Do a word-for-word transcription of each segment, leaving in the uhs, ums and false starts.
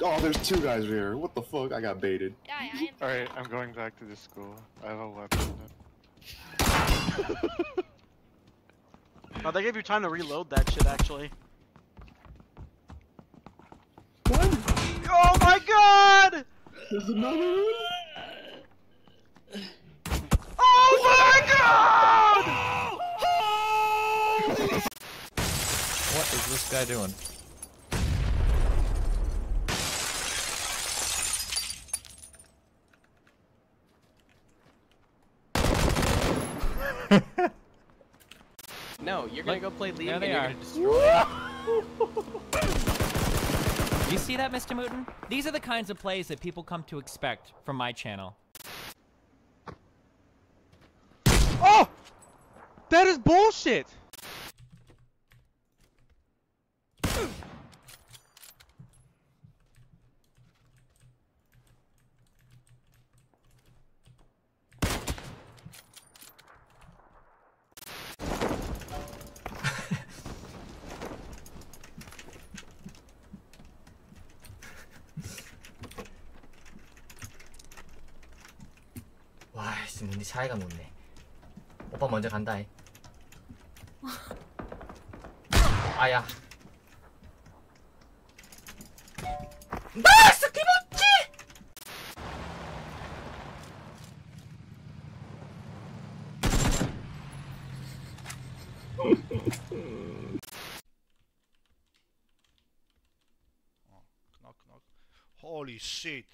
Oh, there's two guys here. What the fuck? I got baited. Yeah, I am. Alright, I'm going back to the school. I have a weapon. Oh, they gave you time to reload that shit, actually. What? Oh my god! There's another one? Oh my god! What is this guy doing? No, you're gonna Look, go play League there and they you're are. gonna destroy it. You see that, Mister Mooten? These are the kinds of plays that people come to expect from my channel. Oh! That is bullshit! 와, 씨, 근데 차이가 높네. 오빠 먼저 간다. 해. 아야. 나이스 김치! Knock, knock. Holy shit.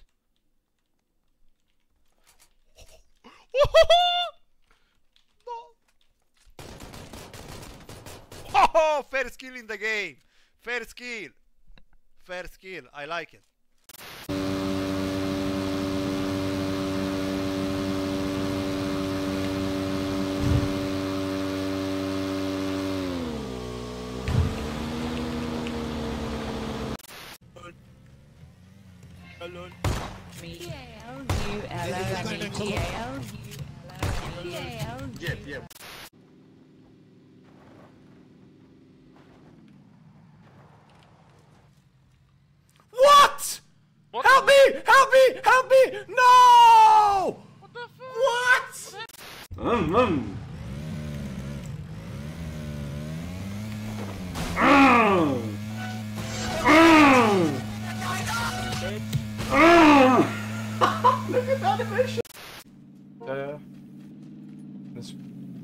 No. Oh, first kill in the game. First kill. First kill. I like it. Hello. Yep, yep. What? What Help me! Help me! Help me! No! What the fuck? What? Um, um. Look at that animation! Uh, this...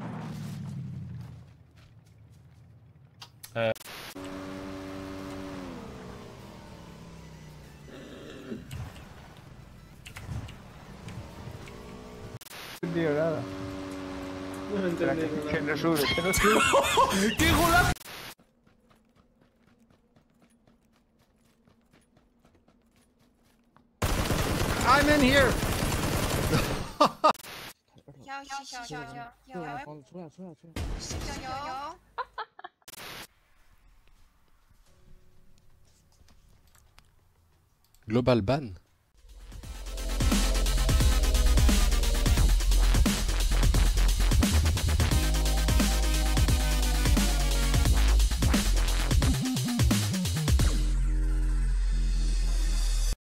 Uh... nada. No entendí. Que no sube, que no sube. ¡Qué golazo! I'm in here! 有有有有有有有出来出来出来！ 有有。 Global ban.